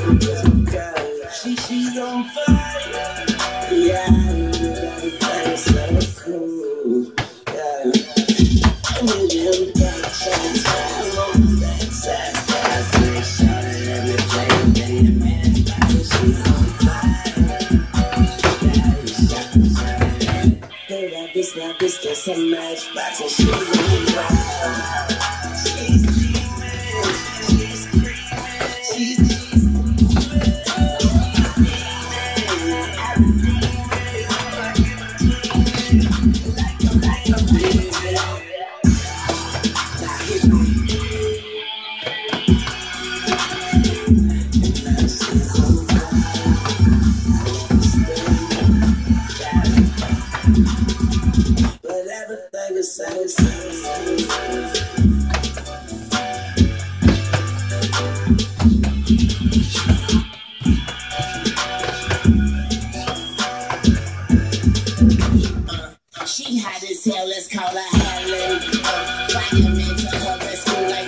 She's on fire. Yeah, everything so cool. Yeah, I'm with him back shots. I'm on the backside. I say, shout at everything. Then the man, she's on fire. Yeah, shout at it. Hey, that bitch, that's a matchbox. And she's on fire. She's dreaming. She's screaming. She's she hot as hell, let's call her Helen. Fireman to her rescue like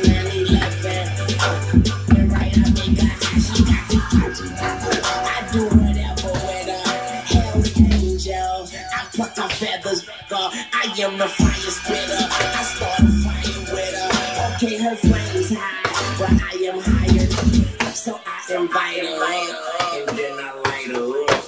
9/11. And right, I make her hot, she got the I do whatever with her. Hell's angel, I pluck her feathers, I am the fire spitter. I start a fire with her. Okay, her flame's high, but I am higher. So I invite her, and then I light her up.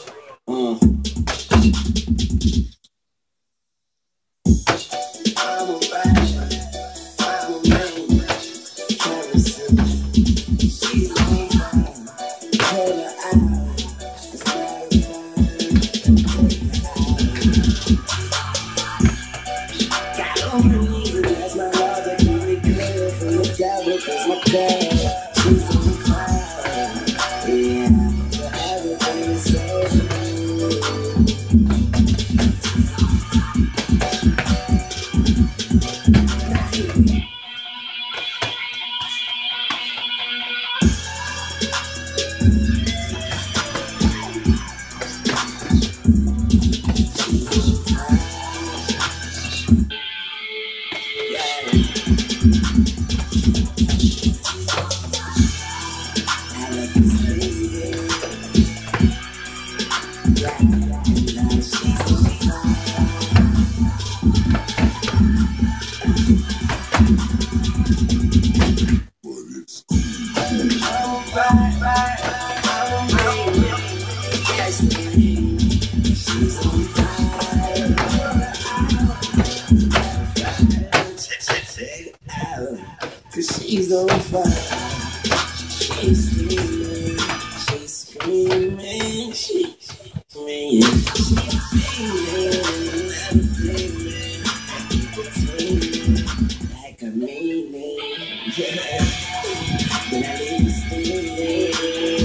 She's on fire. She's screaming. She's screaming. She's screaming. She's feeling. I'm dreaming. I keep it dreaming like a meaning. Yeah. Then I leave it stealing.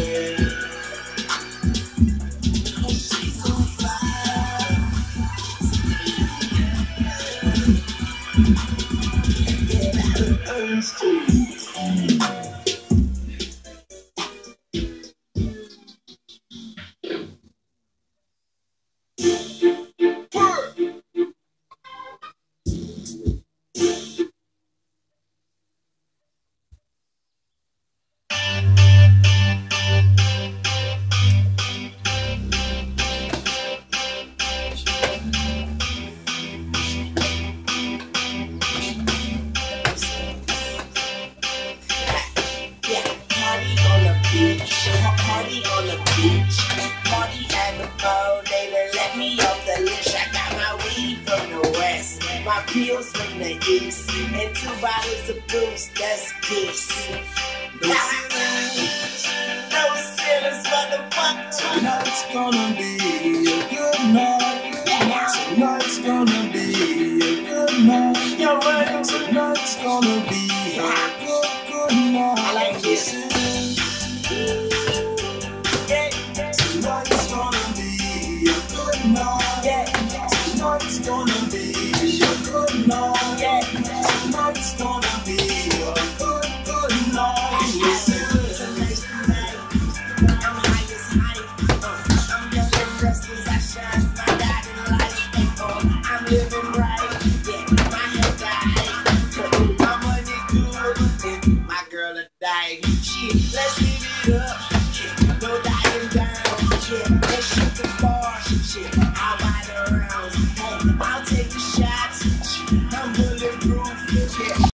Oh, she's on fire. Get out of the street. Party on the beach, party at the boat. They done let me off the leash. I got my weed from the west, my pills from the east, and 2 bottles of booze. That's peace. No sinners, motherfucker. Tonight's gonna be a good night. Tonight's gonna be a good night. You're right. Tonight's gonna be a good night. I like this. Tonight's gonna be a good night. Tonight's gonna be a good night. Tonight's gonna be a good night. I'm high as hype. I'm young and restless. I shine my guiding light. I'm living.